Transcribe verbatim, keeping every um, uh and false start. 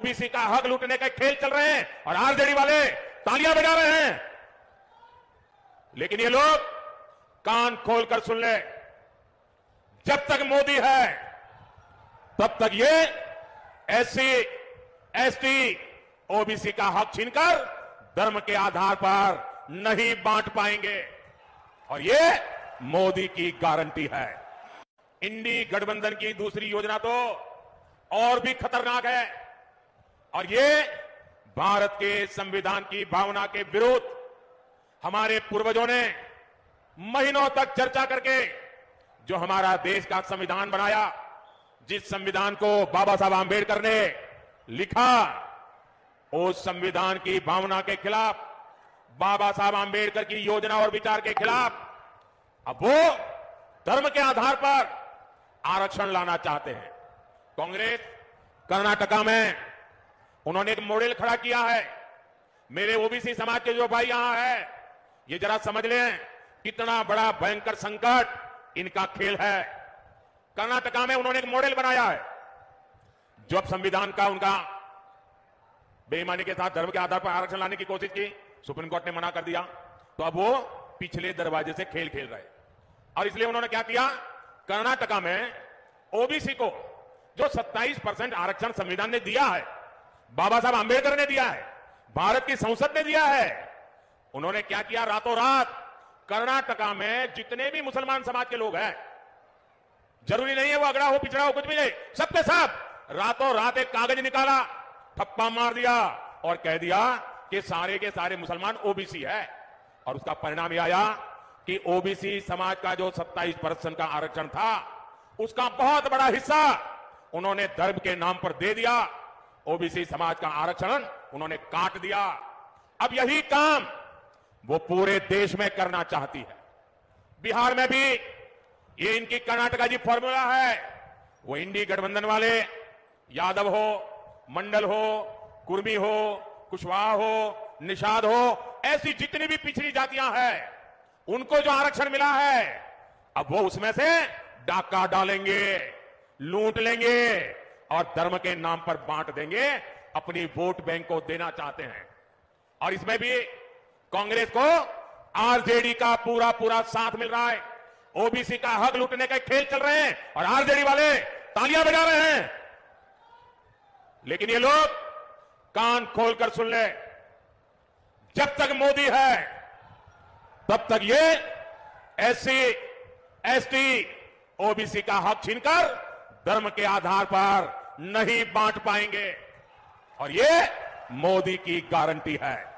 OBC का हक लूटने के खेल चल रहे हैं और आरजेडी वाले तालियां बजा रहे हैं। लेकिन ये लोग कान खोलकर सुन ले, जब तक मोदी है तब तक ये एससी, एसटी, ओबीसी का हक छीनकर धर्म के आधार पर नहीं बांट पाएंगे और ये मोदी की गारंटी है। इंडी गठबंधन की दूसरी योजना तो और भी खतरनाक है और ये भारत के संविधान की भावना के विरुद्ध हमारे पूर्वजों ने महीनों तक चर्चा करके जो हमारा देश का संविधान बनाया, जिस संविधान को बाबा साहब आंबेडकर ने लिखा, उस संविधान की भावना के खिलाफ, बाबा साहब आंबेडकर की योजना और विचार के खिलाफ अब वो धर्म के आधार पर आरक्षण लाना चाहते हैं। कांग्रेस कर्नाटका में उन्होंने एक मॉडल खड़ा किया है। मेरे ओबीसी समाज के जो भाई यहां है, ये जरा समझ लें कितना बड़ा भयंकर संकट इनका खेल है। कर्नाटका में उन्होंने एक मॉडल बनाया है। जब संविधान का उनका बेईमानी के साथ धर्म के आधार पर आरक्षण लाने की कोशिश की, सुप्रीम कोर्ट ने मना कर दिया, तो अब वो पिछले दरवाजे से खेल खेल रहे और इसलिए उन्होंने क्या किया, कर्नाटका में ओबीसी को जो सत्ताईस परसेंट आरक्षण संविधान ने दिया है, बाबा साहब आंबेडकर ने दिया है, भारत की संसद ने दिया है, उन्होंने क्या किया, रातों रात कर्नाटका में जितने भी मुसलमान समाज के लोग हैं, जरूरी नहीं है वो अगड़ा हो पिछड़ा हो कुछ भी नहीं, सबके सब रातों रात एक कागज निकाला, ठप्पा मार दिया और कह दिया कि सारे के सारे मुसलमान ओबीसी है। और उसका परिणाम यह आया कि ओबीसी समाज का जो सत्ताईस परसेंट का आरक्षण था, उसका बहुत बड़ा हिस्सा उन्होंने धर्म के नाम पर दे दिया। ओबीसी समाज का आरक्षण उन्होंने काट दिया। अब यही काम वो पूरे देश में करना चाहती है। बिहार में भी ये इनकी कर्नाटका जी फॉर्मूला है। वो इंडी गठबंधन वाले, यादव हो, मंडल हो, कुर्मी हो, कुशवाहा हो, निषाद हो, ऐसी जितनी भी पिछड़ी जातियां हैं, उनको जो आरक्षण मिला है, अब वो उसमें से डाका डालेंगे, लूट लेंगे और धर्म के नाम पर बांट देंगे, अपनी वोट बैंक को देना चाहते हैं। और इसमें भी कांग्रेस को आरजेडी का पूरा पूरा साथ मिल रहा है। ओबीसी का हक लूटने के खेल चल रहे हैं और आरजेडी वाले तालियां बजा रहे हैं। लेकिन ये लोग कान खोलकर सुन ले, जब तक मोदी है तब तक ये एससी, एसटी, ओबीसी का हक छीनकर धर्म के आधार पर नहीं बांट पाएंगे और ये मोदी की गारंटी है।